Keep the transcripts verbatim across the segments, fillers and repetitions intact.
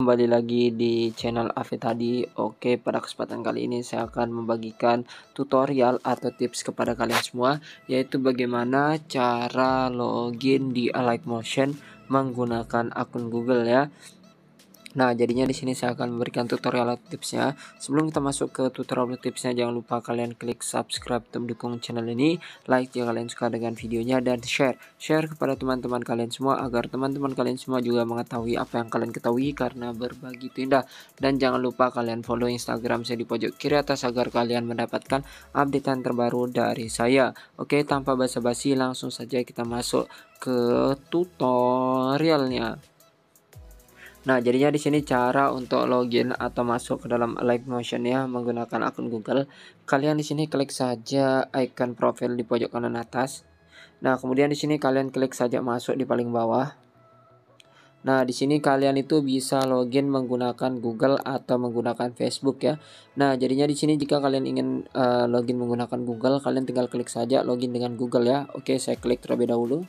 Kembali lagi di channel Afi tadi. Oke, pada kesempatan kali ini saya akan membagikan tutorial atau tips kepada kalian semua, yaitu bagaimana cara login di Alight Motion menggunakan akun Google ya. Nah, jadinya di sini saya akan memberikan tutorial atau tipsnya. Sebelum kita masuk ke tutorial atau tipsnya, jangan lupa kalian klik subscribe untuk mendukung channel ini, like jika kalian suka dengan videonya, dan share. Share kepada teman-teman kalian semua agar teman-teman kalian semua juga mengetahui apa yang kalian ketahui, karena berbagi itu indah. Dan jangan lupa kalian follow Instagram saya di pojok kiri atas agar kalian mendapatkan updatean terbaru dari saya. Oke, tanpa basa-basi langsung saja kita masuk ke tutorialnya. Nah, jadinya di sini cara untuk login atau masuk ke dalam Alight Motion ya menggunakan akun Google. Kalian di sini klik saja icon profil di pojok kanan atas. Nah, kemudian di sini kalian klik saja masuk di paling bawah. Nah, di sini kalian itu bisa login menggunakan Google atau menggunakan Facebook ya. Nah, jadinya di sini jika kalian ingin uh, login menggunakan Google, kalian tinggal klik saja login dengan Google ya. Oke, saya klik terlebih dahulu.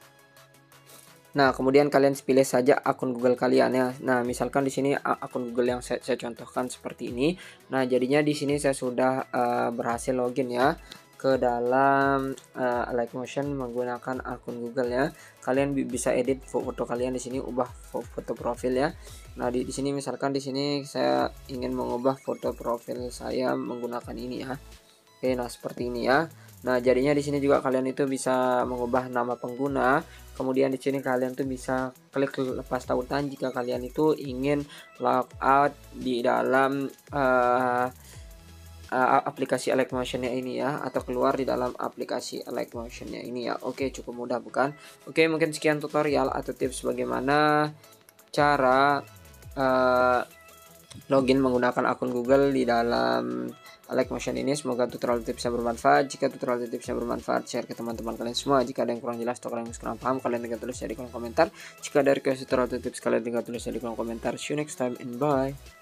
Nah, kemudian kalian pilih saja akun Google kalian ya. Nah, misalkan di sini akun Google yang saya, saya contohkan seperti ini. Nah, jadinya di sini saya sudah uh, berhasil login ya ke dalam uh, Alight Motion menggunakan akun Google ya. Kalian bisa edit foto kalian di sini, ubah foto profil ya. Nah, di, di sini misalkan di sini saya ingin mengubah foto profil saya menggunakan ini ya. Oke, nah seperti ini ya. Nah, jadinya di sini juga kalian itu bisa mengubah nama pengguna. Kemudian di sini kalian tuh bisa klik lepas tautan jika kalian itu ingin logout di dalam uh, uh, aplikasi Alight Motion-nya ini ya, atau keluar di dalam aplikasi Alight Motion-nya ini ya. Oke, cukup mudah bukan? Oke, mungkin sekian tutorial atau tips bagaimana cara uh, login menggunakan akun Google di dalam Alight Motion ini. Semoga tutorial tipsnya bermanfaat. Jika tutorial tipsnya bermanfaat, share ke teman-teman kalian semua. Jika ada yang kurang jelas atau kalian kurang paham, kalian tinggal tulis di kolom komentar. Jika ada request tutorial tips, kalian tinggal tulis di kolom komentar. See you next time and bye.